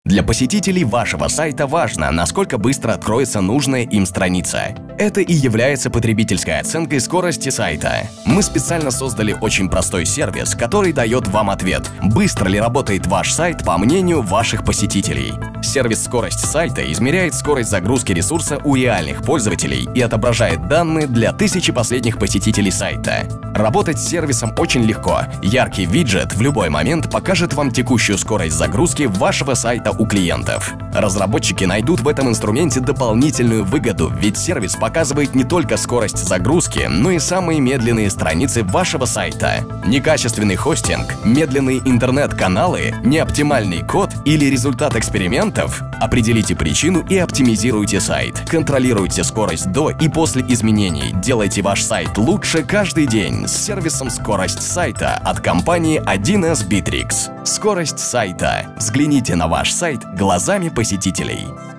Для посетителей вашего сайта важно, насколько быстро откроется нужная им страница. Это и является потребительской оценкой скорости сайта. Мы специально создали очень простой сервис, который дает вам ответ, быстро ли работает ваш сайт по мнению ваших посетителей. Сервис «Скорость сайта» измеряет скорость загрузки ресурса у реальных пользователей и отображает данные для 1000 последних посетителей сайта. Работать с сервисом очень легко. Яркий виджет в любой момент покажет вам текущую скорость загрузки вашего сайта у клиентов. Разработчики найдут в этом инструменте дополнительную выгоду, ведь сервис показывает не только скорость загрузки, но и самые медленные страницы вашего сайта. Некачественный хостинг, медленные интернет-каналы, неоптимальный код или результат экспериментов? Определите причину и оптимизируйте сайт. Контролируйте скорость до и после изменений. Делайте ваш сайт лучше каждый день с сервисом «Скорость сайта» от компании 1С Bittrex. Скорость сайта. Взгляните на ваш сайт глазами посетителей.